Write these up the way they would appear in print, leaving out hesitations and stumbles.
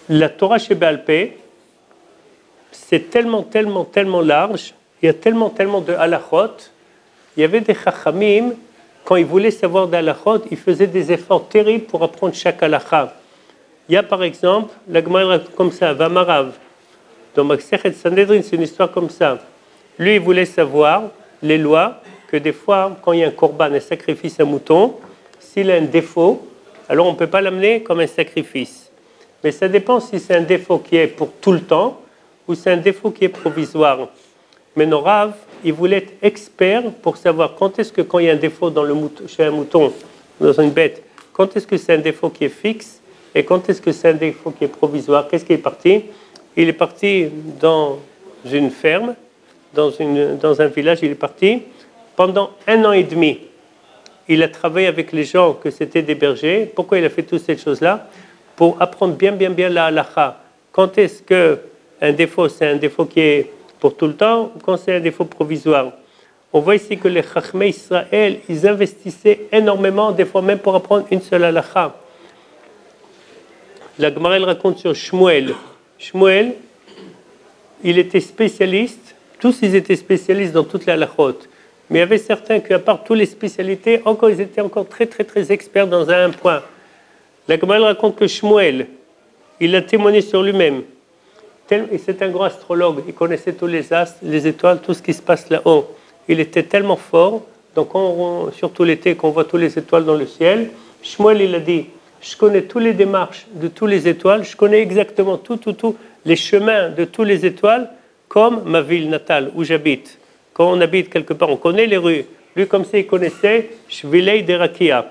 La Torah chez Baal Pé, c'est tellement large, il y a tellement de halachot. Il y avait des chachamim, quand ils voulaient savoir des halachot, ils faisaient des efforts terribles pour apprendre chaque halacha. Il y a par exemple, la Gemara comme ça, Vamarav, dans Masechet Sanhedrin, c'est une histoire comme ça. Lui, il voulait savoir les lois, que des fois, quand il y a un korban, un sacrifice à mouton, s'il a un défaut, alors on ne peut pas l'amener comme un sacrifice. Mais ça dépend si c'est un défaut qui est pour tout le temps, ou c'est un défaut qui est provisoire. Mais nos Rav, il voulait être expert pour savoir quand est-ce que, quand il y a un défaut dans chez un mouton, dans une bête, quand est-ce que c'est un défaut qui est fixe et quand est-ce que c'est un défaut qui est provisoire. Qu'est-ce qui est parti? Il est parti dans une ferme, dans un village, il est parti pendant 1 an et demi. Il a travaillé avec les gens que c'était des bergers. Pourquoi il a fait toutes ces choses-là? Pour apprendre bien la halacha. Quand est-ce qu'un défaut, c'est un défaut qui est pour tout le temps, ou quand c'est un défaut provisoire? On voit ici que les Chachmei Israël, ils investissaient énormément, des fois même pour apprendre une seule halacha. La Gemara raconte sur Shmuel. Shmuel, il était spécialiste, tous ils étaient spécialistes dans toutes les halachot. Mais il y avait certains qui, à part toutes les spécialités, encore, ils étaient encore très experts dans un point. La Gemara raconte que Shmuel, il a témoigné sur lui-même. C'est un grand astrologue, il connaissait tous les astres, les étoiles, tout ce qui se passe là-haut. Il était tellement fort, donc surtout l'été, qu'on voit toutes les étoiles dans le ciel, Shmuel, il a dit, je connais toutes les démarches de toutes les étoiles, je connais exactement tout, les chemins de toutes les étoiles, comme ma ville natale, où j'habite. Quand on habite quelque part, on connaît les rues. Lui, comme ça, il connaissait Shvilei Derakia.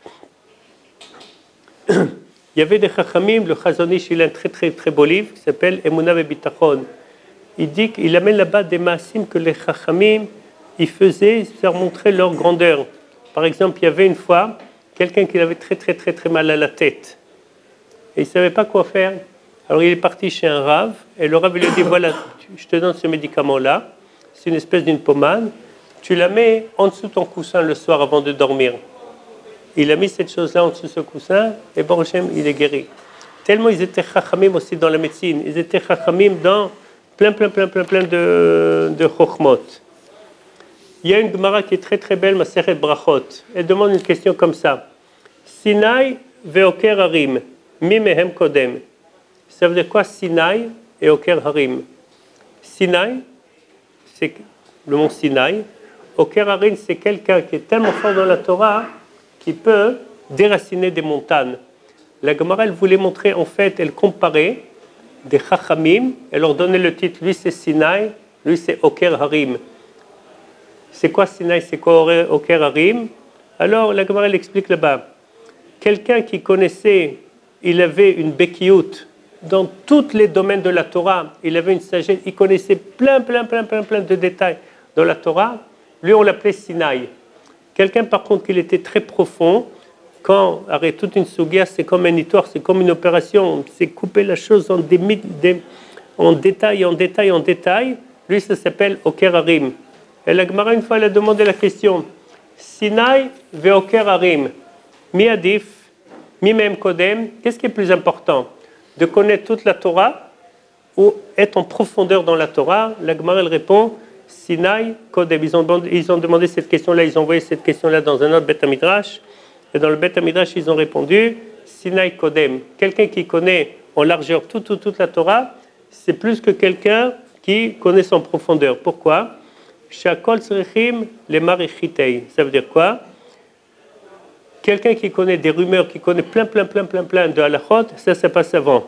Il y avait des chachamim, le Chazon Ish, il a un très beau livre qui s'appelle Emunah Ve'Bitachon. Il dit qu'il amène là-bas des maasim que les chachamim, ils faisaient pour montrer leur grandeur. Par exemple, il y avait une fois quelqu'un qui avait très mal à la tête. Et il ne savait pas quoi faire. Alors il est parti chez un rave, et le rave lui a dit, voilà, je te donne ce médicament-là, c'est une espèce d'une pommade, tu la mets en dessous de ton coussin le soir avant de dormir. Il a mis cette chose-là en dessous de ce coussin, et Baruch Hashem, il est guéri. Tellement ils étaient chachamim aussi dans la médecine, ils étaient chachamim dans plein de chokhmot. Il y a une Gemara qui est très belle, Masechet Brachot. Elle demande une question comme ça. Sinai ve'oker harim, mi mehem kodem. Ça veut dire quoi Sinai et Oker Harim? Sinai, c'est le mont Sinai. Oker Harim, c'est quelqu'un qui est tellement fort dans la Torah qui peut déraciner des montagnes. La Gemara, elle voulait montrer, en fait, elle comparait des Chachamim, elle leur donnait le titre, lui c'est Sinai, lui c'est Oker Harim. C'est quoi Sinai, c'est quoi Oker Harim? Alors la Gemara, elle explique là-bas. Quelqu'un qui connaissait, il avait une bekiout dans tous les domaines de la Torah, il avait une sagesse, il connaissait plein de détails dans la Torah, lui on l'appelait Sinai. Quelqu'un par contre qui était très profond, quand arrête toute une sugia, c'est comme un histoire, c'est comme une opération, c'est couper la chose en détail, lui ça s'appelle Oker Harim. Et la Gemara une fois elle a demandé la question, Sinai ve Oker Harim, mi adif, mi mem kodem, qu'est-ce qui est plus important? De connaître toute la Torah ou être en profondeur dans la Torah? La Gemara elle répond Sinai Kodem. Ils ont demandé cette question-là, ils ont envoyé cette question-là dans un autre Beth Midrash. Et dans le Beth Midrash, ils ont répondu Sinai Kodem. Quelqu'un qui connaît en largeur toute la Torah, c'est plus que quelqu'un qui connaît en profondeur. Pourquoi? Shakol tzrichim lemar echitei. Ça veut dire quoi? Quelqu'un qui connaît des rumeurs, qui connaît plein de halachot, ça passe avant.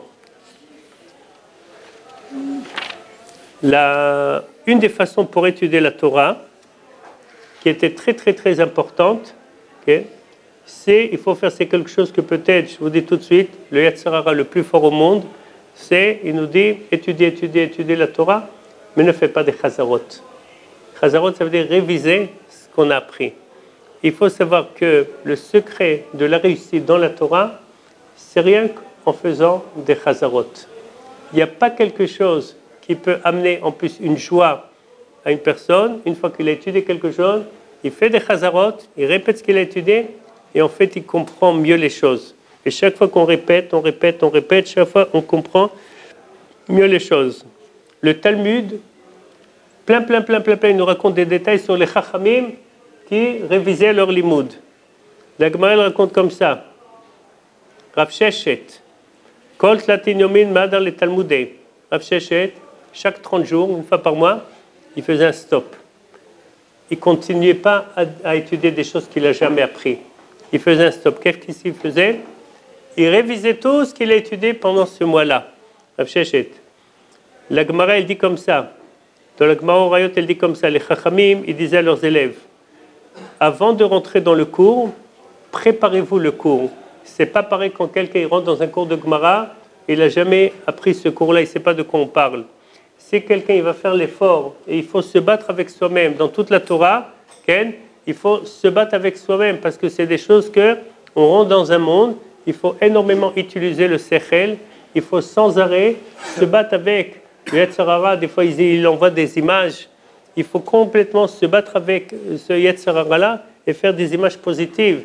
Une des façons pour étudier la Torah, qui était très importante, okay, il faut faire quelque chose que peut-être, je vous dis tout de suite, le Yetzer Hara le plus fort au monde, il nous dit, étudier la Torah, mais ne fais pas des chazarot. Chazarot, ça veut dire réviser ce qu'on a appris. Il faut savoir que le secret de la réussite dans la Torah, c'est rien qu'en faisant des chazarot. Il n'y a pas quelque chose qui peut amener en plus une joie à une personne. Une fois qu'il a étudié quelque chose, il fait des chazarot, il répète ce qu'il a étudié, et en fait, il comprend mieux les choses. Et chaque fois qu'on répète, chaque fois on comprend mieux les choses. Le Talmud, plein, il nous raconte des détails sur les Chachamim qui révisaient leur limoud. La Gemara raconte comme ça. Rav Sheshet, Kol Tlatin Yomin Madar le Talmudé. Rav Sheshet, chaque 30 jours, une fois par mois, il faisait un stop. Il ne continuait pas à étudier des choses qu'il n'a jamais appris. Il faisait un stop. Qu'est-ce qu'il faisait? Il révisait tout ce qu'il a étudié pendant ce mois-là. Rav Sheshet. La Gemara, elle dit comme ça. Dans la Gemara Orayot, elle dit comme ça. Les Chachamim, ils disaient à leurs élèves, avant de rentrer dans le cours, préparez-vous le cours. C'est pas pareil quand quelqu'un rentre dans un cours de Gemara, il n'a jamais appris ce cours-là, il ne sait pas de quoi on parle. Si quelqu'un il va faire l'effort et il faut se battre avec soi-même dans toute la Torah, il faut se battre avec soi-même parce que c'est des choses que on rentre dans un monde, il faut énormément utiliser le sechel, il faut sans arrêt se battre avec le Yetzer Hara. Des fois il envoie des images, il faut complètement se battre avec ce Yetzer Hara-là et faire des images positives.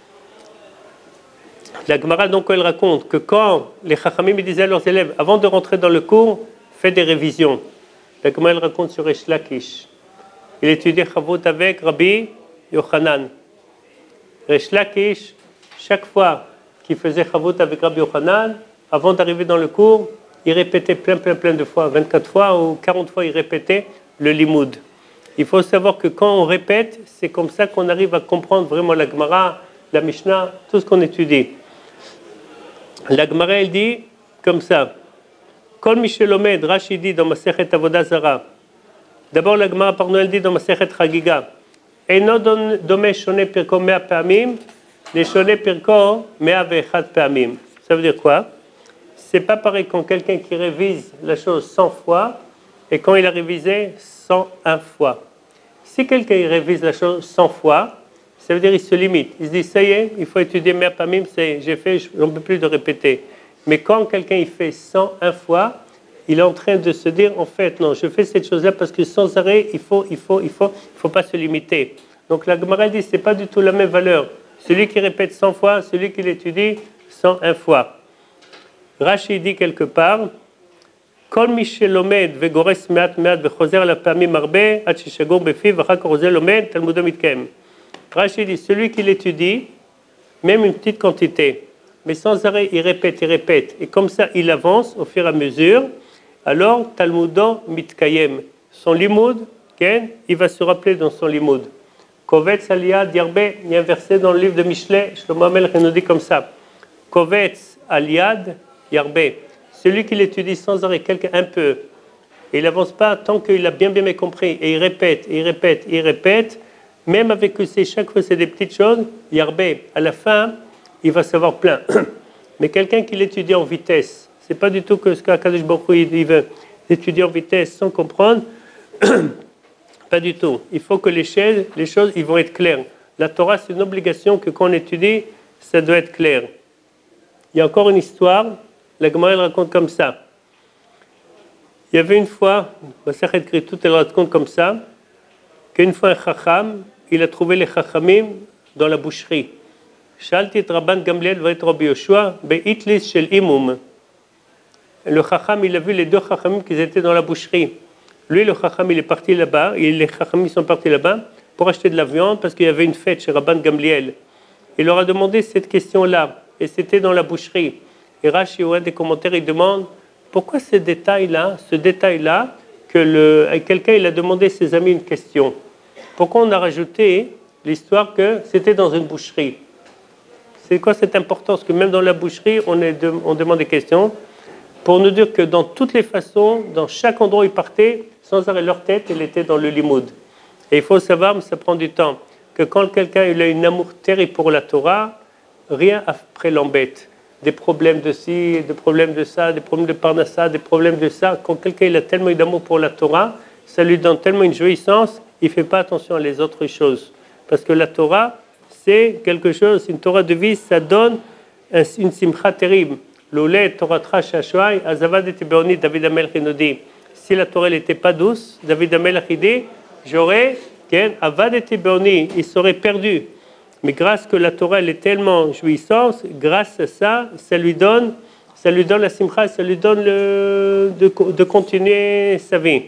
La Gemara donc elle raconte que quand les Chachamim disaient à leurs élèves avant de rentrer dans le cours, faites des révisions. La Gemara elle raconte sur Resh Lakish. Il étudiait Chavot avec Rabbi Yochanan. Resh Lakish, chaque fois qu'il faisait Chavot avec Rabbi Yochanan, avant d'arriver dans le cours, il répétait plein de fois, 24 fois ou 40 fois, il répétait le limoud. Il faut savoir que quand on répète, c'est comme ça qu'on arrive à comprendre vraiment la Gemara, la Mishnah, tout ce qu'on étudie. La Gemara, elle dit comme ça. Kol Michel Omed, Rashi dit dans Masechet Avodah Zara. D'abord, la Gemara, pardon, elle dit dans Masechet Chagiga. Eino dome shone pirko mea pa'amim, le shone pirko mea ve'echad pa'amim. Ça veut dire quoi? C'est pas pareil quand quelqu'un qui révise la chose 100 fois et quand il a révisé 101 fois. Si quelqu'un révise la chose 100 fois, ça veut dire qu'il se limite. Il se dit, ça y est, il faut étudier Mea Pamim, j'ai fait, je n'en peux plus de répéter. Mais quand quelqu'un il fait 101 fois, il est en train de se dire, en fait, non, je fais cette chose-là parce que sans arrêt, il faut pas se limiter. Donc la Gemara dit, c'est pas du tout la même valeur. Celui qui répète 100 fois, celui qui l'étudie 101 fois. Rashi dit quelque part, Kol Michel Omed vegores meat vechozer la Pamim arbe, ad sheshagor befiv, vachak rozel omed, talmudo mitkem. Rashi dit, celui qui l'étudie, même une petite quantité, mais sans arrêt, il répète, et comme ça, il avance au fur et à mesure, alors, talmudo mitkayem, son limoud, il va se rappeler dans son limoud. Kovetz aliyad yarbe, il y a un verset dans le livre de Mishlei, Shlomo HaMelech nous dit comme ça, Kovetz aliyad yarbe, celui qui l'étudie sans arrêt, un peu, et il n'avance pas tant qu'il a bien compris, et il répète, même avec que chaque fois c'est des petites choses, Yarbé, à la fin, il va savoir plein. Mais quelqu'un qui l'étudie en vitesse, c'est pas du tout que ce qu'Akadosh Baruch Hu il veut étudier en vitesse sans comprendre, pas du tout. Il faut que les choses ils vont être claires. La Torah, c'est une obligation que quand on étudie, ça doit être clair. Il y a encore une histoire, la Gemara raconte comme ça. Il y avait une fois, Masechet Kritout, elle raconte comme ça, qu'une fois un Chacham, il a trouvé les Chachamim dans la boucherie. Shalti et Rabban Gamliel va être Rabbi Yoshua, be'itlis shel imum. Le Chacham, il a vu les deux Chachamim qui étaient dans la boucherie. Lui, le Chacham, il est parti là-bas, et les Chachamim sont partis là-bas pour acheter de la viande parce qu'il y avait une fête chez Rabban Gamliel. Il leur a demandé cette question-là, et c'était dans la boucherie. Et Rashi, ou un des commentaires, il demande pourquoi ce détail-là, que quelqu'un il a demandé à ses amis une question. Pourquoi on a rajouté l'histoire que c'était dans une boucherie? C'est quoi cette importance que même dans la boucherie, on demande des questions pour nous dire que dans toutes les façons, dans chaque endroit où ils partaient, sans arrêt leur tête, elle était dans le limoud. Et il faut savoir, mais ça prend du temps, que quand quelqu'un il a un amour terrible pour la Torah, rien après l'embête. Des problèmes de ci, des problèmes de ça, des problèmes de parnassa, des problèmes de ça. Quand quelqu'un il a tellement d'amour pour la Torah, ça lui donne tellement une jouissance, il ne fait pas attention à les autres choses. Parce que la Torah, c'est quelque chose, une Torah de vie, ça donne une simcha terrible. L'olé Torah shashuai, azavad et beoni, David HaMelech nous dit, si la Torah n'était pas douce, David HaMelech dit, j'aurais, avad et beoni, il serait perdu. Mais grâce que la Torah elle est tellement jouissante, grâce à ça, ça lui donne la simcha, ça lui donne de continuer sa vie.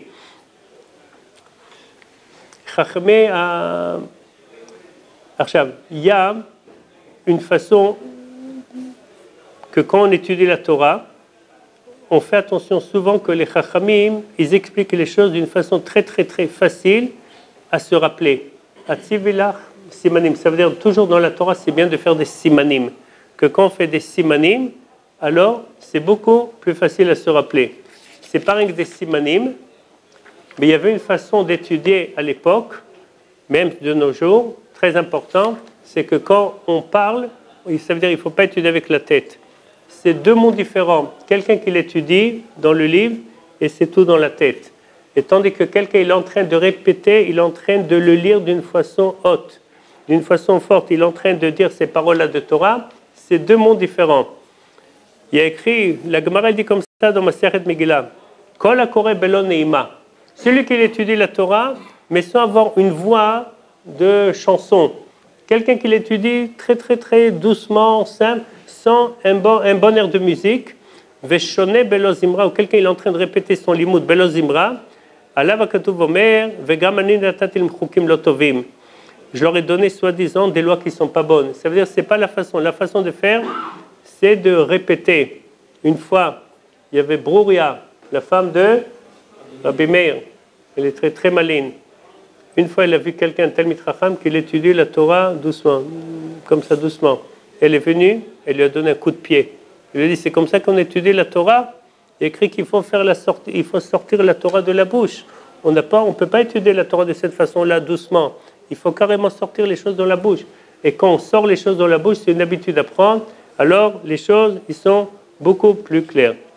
Il y a une façon que quand on étudie la Torah, on fait attention souvent que les Chachamim, ils expliquent les choses d'une façon très très très facile à se rappeler. Atzivilach simanim, ça veut dire toujours dans la Torah, c'est bien de faire des simanim. Que quand on fait des simanim, alors c'est beaucoup plus facile à se rappeler. C'est pas rien que des simanim, mais il y avait une façon d'étudier à l'époque, même de nos jours, très important, c'est que quand on parle, ça veut dire qu'il ne faut pas étudier avec la tête. C'est deux mondes différents. Quelqu'un qui l'étudie dans le livre et c'est tout dans la tête. Et tandis que quelqu'un il est en train de répéter, il est en train de le lire d'une façon haute, d'une façon forte. Il est en train de dire ces paroles-là de Torah. C'est deux mondes différents. Il y a écrit, la Gemara dit comme ça dans Masechet Megillah, Kol hakoreh belo neima. Celui qui étudie la Torah, mais sans avoir une voix de chanson. Quelqu'un qui l'étudie très très très doucement, simple, sans un bon air de musique, Veshone belo zimra, ou quelqu'un il est en train de répéter son limoud belo zimra, Alav hakatuv omer, vegam ani natati lem chukim lo tovim. Je leur ai donné soi-disant des lois qui ne sont pas bonnes. Ça veut dire que ce n'est pas la façon. La façon de faire, c'est de répéter. Une fois, il y avait Brouria, la femme de Rabbi Meir. Elle est très très maligne. Une fois, elle a vu quelqu'un, Talmid Chacham, qui étudie la Torah doucement, comme ça doucement. Elle est venue, elle lui a donné un coup de pied. Elle lui a dit, c'est comme ça qu'on étudie la Torah. Il y a écrit qu'il faut faire la sortie, il faut sortir la Torah de la bouche. On ne peut pas étudier la Torah de cette façon-là, doucement. Il faut carrément sortir les choses dans la bouche. Et quand on sort les choses dans la bouche, c'est une habitude à prendre, alors les choses ils sont beaucoup plus claires.